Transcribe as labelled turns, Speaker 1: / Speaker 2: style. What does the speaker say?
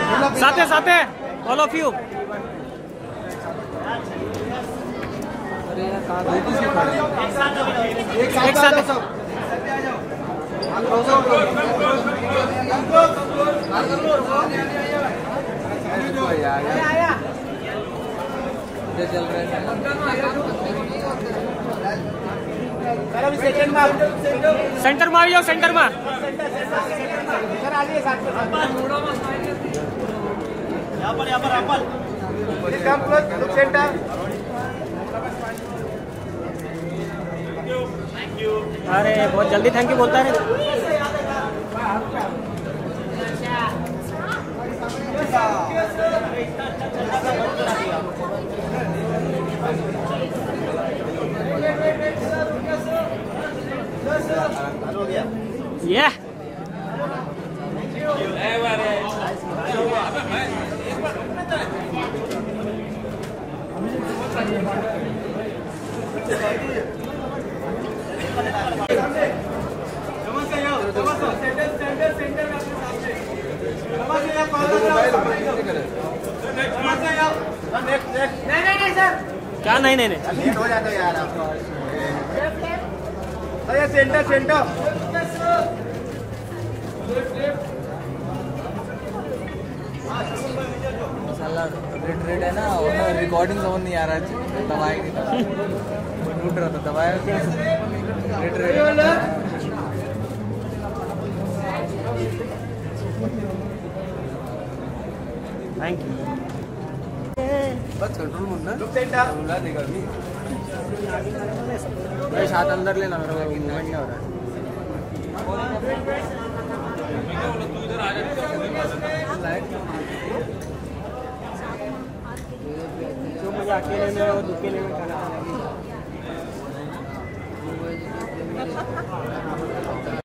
Speaker 1: साथे साथे all of you. एक साथ
Speaker 2: चल रहे हैं।
Speaker 1: सेंटर में जाओ, सेंटर में। अरे बहुत जल्दी थैंक यू बोलता है। Yeah. नहीं सर, क्या नहीं हो जाता यार आपको। अरे सेंटर
Speaker 2: मसाला रेड है ना, और रिकॉर्डिंग समझ नहीं आ रहा है। दबाएंगे टूट रहा था, दबाया रेड।
Speaker 1: Thank you.
Speaker 2: बस कंट्रोल मुन्ना बुला देगा अभी। भाई साथ अंदर लेना, मेरा मूवमेंट नहीं हो रहा है।
Speaker 1: जो मुझे अकेले में और दुकेले में खाना